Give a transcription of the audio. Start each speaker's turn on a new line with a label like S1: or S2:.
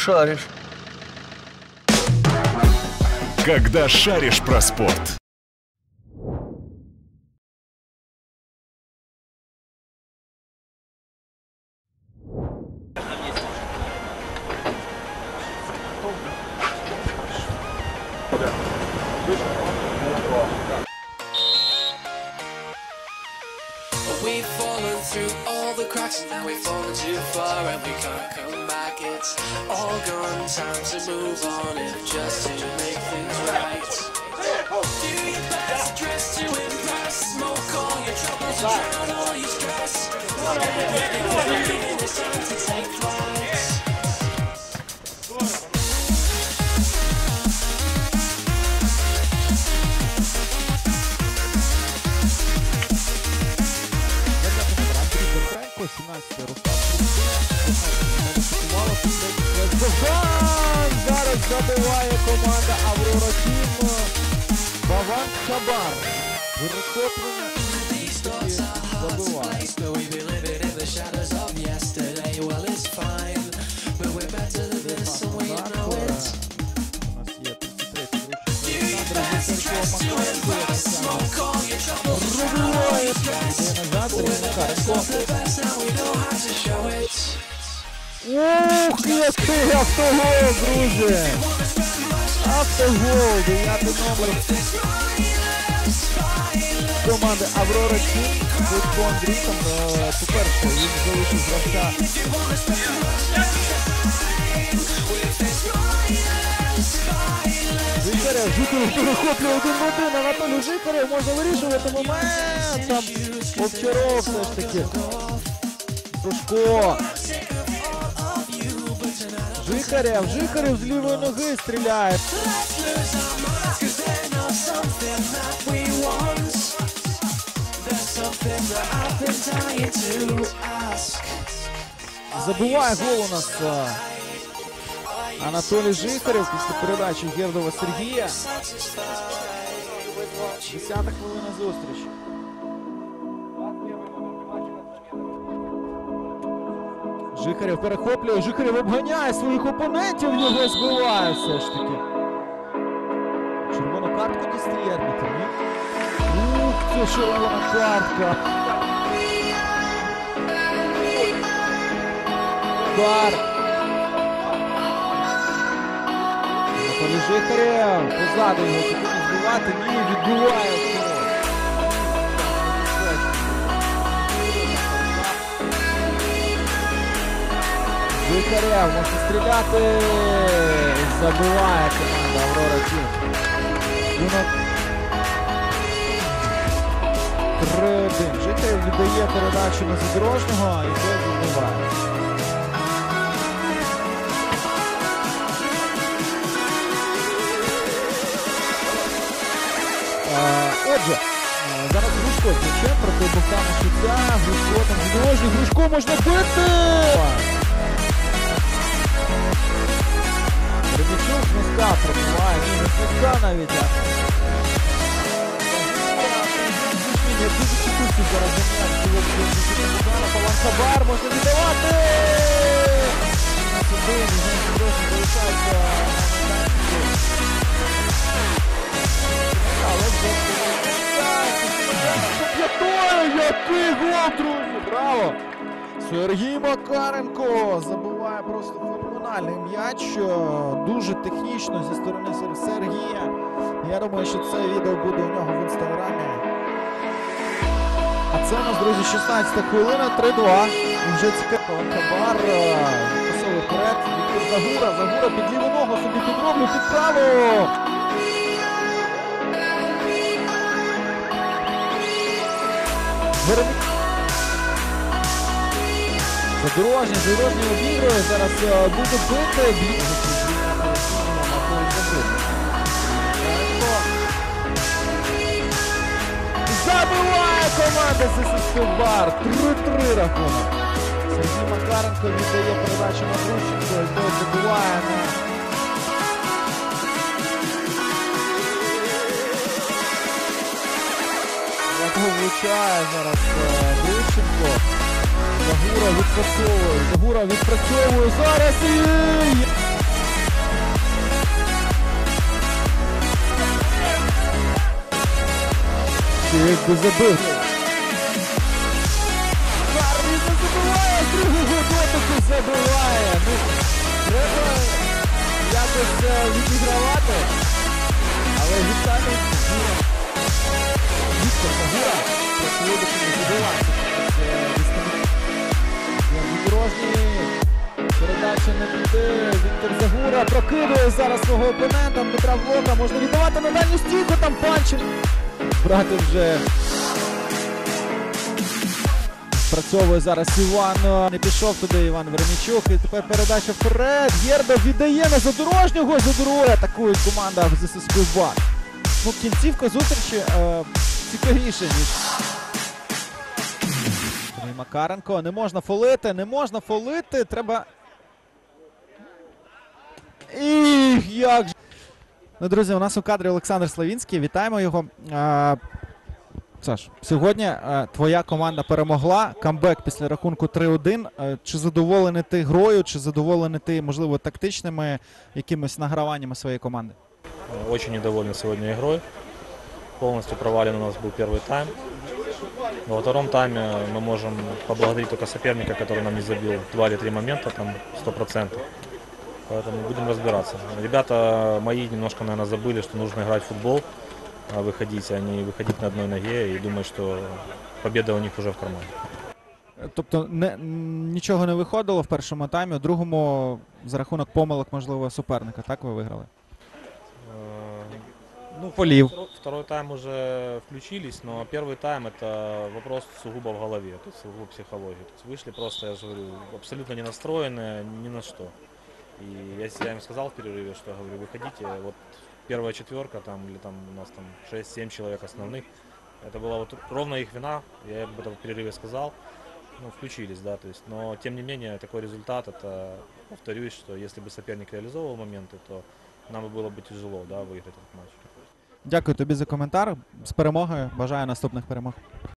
S1: шаришь.
S2: Когда шаришь про спорт.
S3: We've fallen through all the cracks and now we've fallen too far and we can't come back. It's all gone, time to move on and just to make things right. Do your best, dress to impress, smoke all your troubles and drown all your stress. It's time to take flight.
S4: Зараз забиває команда Аврора Тім. Баван Шабар. Перехоплення і забиває. Ух, який автогол, друзі! Автогол, 9-й номер команди Аврора Тім. Будько Андрій, там, по-перше, він залишив гравця. Жикарєв, Жикарєв перехоплює 1-1, Анатолій Жикарєв може вирішувати момент. Там Овчаров все ж таки. Сушко. Жикарєв з лівої ноги стріляє. Забиває гол у нас Анатолій Жикарєв після передачі Гердова Сергія. 10-та хвилина зустрічі. Жикарєв перехоплює, Жикарєв обганяє своїх опонентів, його збиває все ж таки. Червону картку дістає арбітр, ні? Ух, це червона картка. Удар. Анатолій Жикарєв, позаду його хотіли збивати, ні, відбиває. Жикарєв може стріляти, забиває команда Аврора Тім. 3-1. Жикарєв віддає передачу на Задорожнього і це забиває. Отже, зараз Грушко з м'ячем проти Богдана Шиця. Грушко там Задорожній, Грушко можна бити! Ремічук з носка пробиває, ні, не з носка навіть. Я дуже чекуюся зараз за м'яч. Паван Шабар можна віддавати! Залишається який гол, друзі! Браво! Сергій Макаренко забиває просто феноменальний м'яч. Дуже технічно зі сторони Сергія. Я думаю, що це відео буде у нього в інстаграмі. А це у нас, друзі, 16-та хвилина, 3-2. І вже цікаво. Хабар посилив вперед. Віктор Загура під ліву ногу собі підроблю, під праву. Задорожній обігрує, зараз буде бити. Забиває команда СССР Бар. 3-3 рахунок. Сергій Макаренко віддає передачу на Грушенко, і той забиває. Якого влучає зараз Грушенко. Загура відпрацьовує зараз і... якби забив. Гарний не забиває, з другого дотику забиває. Ну, треба якось відігравати. Але Віталій Гура. Віктор Загура працює до кінця забивається. Дорожній. Передача не туди. Віктор Загура прокидує зараз свого опонента Дмитра Влока. Можна віддавати на дальню стійку, там Панчин. Брати вже спрацьовує зараз Іван. Не пішов туди Іван Веремійчук. І тепер передача вперед. Єрдов віддає на Задорожнього. Задорує. Атакує команда в ЗСС Бар. Ну, кінцівка зустрічі цікавіше, ніж Макаренко. Не можна фолити, не можна фолити. Треба... Як же... Ну, друзі, у нас у кадрі Олександр Славінський. Вітаємо його. Саш, сьогодні твоя команда перемогла. Камбек після рахунку 3-1. Чи задоволений ти грою, чи задоволений ти, можливо, тактичними якимись награваннями своєї команди?
S1: Очень недоволен сегодня игрой. Полностью провален у нас был первый тайм. Во втором тайме мы можем поблагодарить только соперника, который нам не забил 2 или 3 момента, там 100%. Поэтому будем разбираться. Ребята мои немножко, наверное, забыли, что нужно играть в футбол, выходить, а не выходить на одной ноге и думать, что победа у них уже в кармане.
S4: Тобто нічого не виходило в першому таймі, у другому за рахунок помилок, можливо, суперника, так ви виграли?
S1: Ну,
S4: Полив.
S1: Второй тайм уже включились, но первый тайм это вопрос сугубо в голове, то есть сугубо психологии. То есть вышли просто, я же говорю, абсолютно не настроенные ни на что. И я им сказал в перерыве, что я говорю, выходите, вот первая четверка там, или там у нас там 6-7 человек основных, это была вот ровно их вина, я им это в перерыве сказал, ну, включились, да, то есть, но тем не менее такой результат, это, повторюсь, что если бы соперник реализовывал моменты, то нам было бы тяжело, да, выиграть этот матч.
S4: Дякую тобі за коментар. З перемогою. Бажаю наступних перемог.